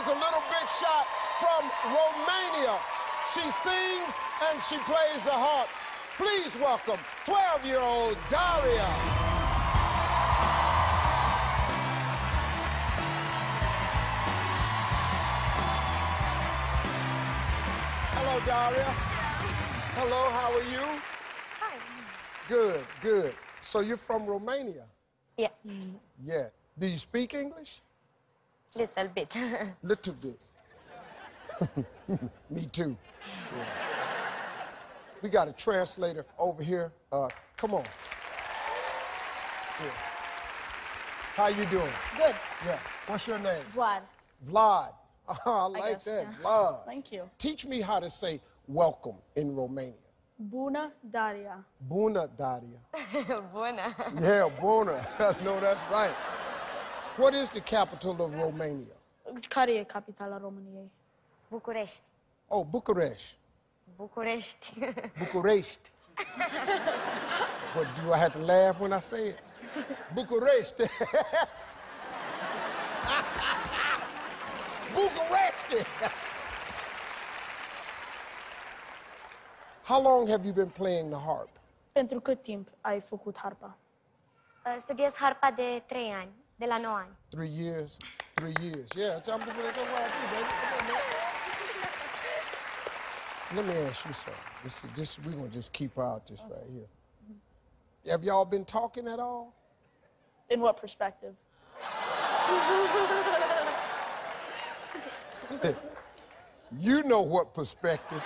is a little big shot from Romania. She sings and she plays the harp. Please welcome 12-year-old Daria. Hello, Daria. Hello, how are you? Hi. Good, good. So you're from Romania? Yeah. Yeah. Do you speak English? Little bit. Little bit. Me too. Yeah. We got a translator over here. Come on. Yeah. How you doing? Good. Yeah. What's your name? Vlad. Vlad. I like guess, that, yeah. Vlad. Thank you. Teach me how to say welcome in Romania. Bună, Daria. Bună, Daria. Bună. Yeah, bună. No, that's right. What is the capital of Romania? Care e capitala României? București. Oh, Bucharest. București. Bucharest. What, do I have to laugh when I say it? Bucharest. Bucharest. How long have you been playing the harp? Pentru cât timp ai făcut harpa? Studiez harpa de 3 ani, de la 9 ani. 3 years? 3 years. Yeah, that's what I do, baby. Come on, man. Let me ask you something. We're going to just keep out this right here. Have y'all been talking at all? In what perspective? You know what perspective.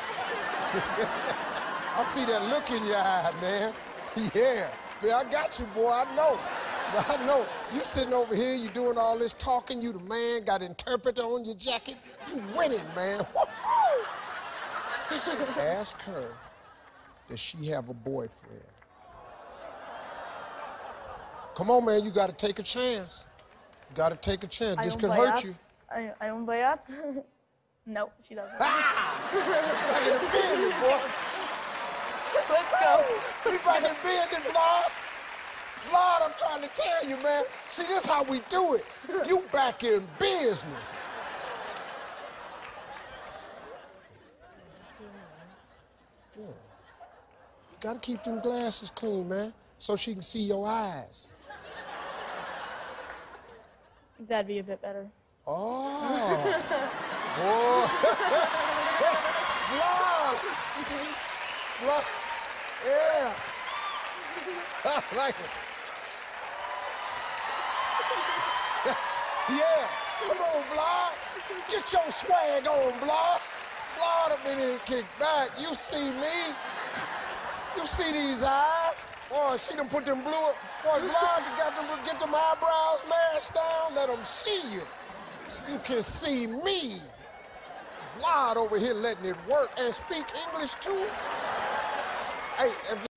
I see that look in your eye, man. Yeah. Man, I got you, boy. I know. I know. You sitting over here, you doing all this talking. You the man, got an interpreter on your jacket. You winning, man. Ask her, does she have a boyfriend? Come on, man, you got to take a chance. You got to take a chance. This could hurt you. Ai un băiat? No, she doesn't. Ah! Back in the business, boy. Let's go. We back in business, Vlad. Vlad, I'm trying to tell you, man. See, this how we do it. You back in business. Yeah. You gotta keep them glasses clean, man, so she can see your eyes. That'd be a bit better. Oh. Boy. Vlad. Vlad. Yeah. I like it. Yeah. Come on, Vlad. Get your swag on, Vlad. Vlad up in here, kick back. You see me? You see these eyes? Boy, she done put them blue... Boy, Vlad, you got them, get them eyebrows mashed down. Let them see you. So you can see me. Vlad over here letting it work and speak English, too. Hey,